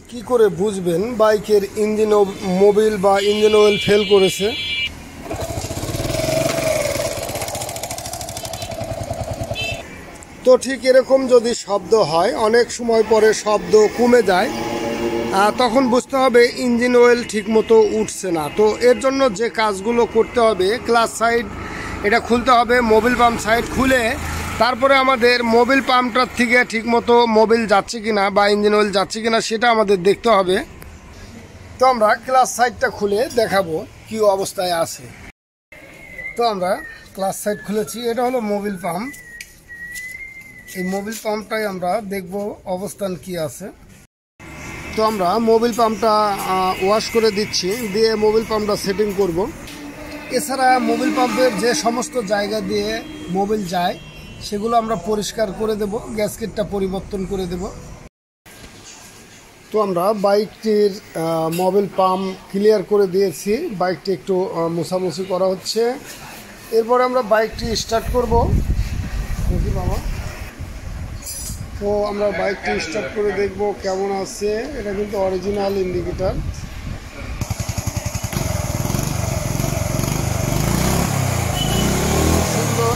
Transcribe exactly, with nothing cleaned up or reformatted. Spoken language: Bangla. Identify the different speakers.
Speaker 1: কি করে বুঝবেন বাইকের ইঞ্জিন মোবিল বা ইঞ্জিন অয়েল ফেল করেছে? তো ঠিক এরকম যদি শব্দ হয়, অনেক সময় পরে শব্দ কমে যায়, তখন বুঝতে হবে ইঞ্জিন অয়েল ঠিকমতো উঠছে না। তো এর জন্য যে কাজগুলো করতে হবে, ক্লাচ সাইড এটা খুলতে হবে, মোবিল পাম্প সাইড খুলে তারপরে আমাদের মোবিল পাম্পটার থেকে ঠিকমতো মোবিল যাচ্ছে কিনা বা ইঞ্জিন অয়েল যাচ্ছে কিনা সেটা আমাদের দেখতে হবে। তো আমরা ক্লাচ সাইডটা খুলে দেখাবো কি অবস্থায় আছে। তো আমরা ক্লাচ সাইড খুলেছি, এটা হলো মোবিল পাম্প। এই মোবিল পাম্পটাই আমরা দেখব অবস্থান কি আছে। তো আমরা মোবিল পাম্পটা ওয়াশ করে দিচ্ছি, দিয়ে মোবিল পাম্পটা সেটিং করব। এছাড়া মোবিল পাম্পের যে সমস্ত জায়গা দিয়ে মোবিল যায় সেগুলো আমরা পরিষ্কার করে দেব, গ্যাসকেটটা পরিবর্তন করে দেব। তো আমরা বাইকটির মোবিল পাম্প ক্লিয়ার করে দিয়েছি, বাইকটি একটু মোছামুছি করা হচ্ছে। এরপরে আমরা বাইকটি স্টার্ট করব। দেখি বাবা, তো আমরা বাইকটি স্টার্ট করে দেখব কেমন আছে। এটা কিন্তু অরিজিনাল ইন্ডিকেটর। সুন্দর।